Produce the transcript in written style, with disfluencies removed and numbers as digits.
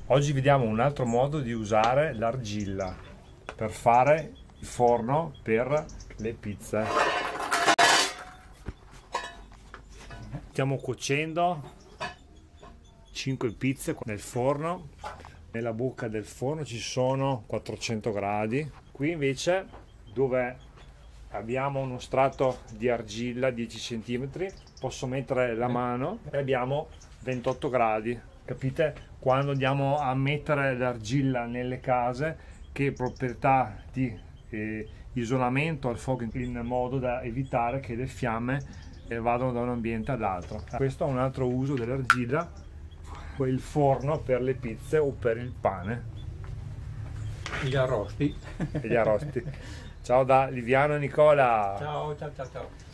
Oggi vediamo un altro modo di usare l'argilla per fare il forno per le pizze. Stiamo cuocendo 5 pizze nel forno. Nella buca del forno ci sono 400 gradi. Qui invece, dove abbiamo uno strato di argilla 10 cm, posso mettere la mano e abbiamo 28 gradi. Capite? Quando andiamo a mettere l'argilla nelle case, che proprietà di isolamento al fuoco, in modo da evitare che le fiamme vadano da un ambiente all'altro. Questo è un altro uso dell'argilla, il forno per le pizze o per il pane. Gli arrosti. E gli arrosti. Ciao da Liviano e Nicola. Ciao, ciao, ciao, ciao.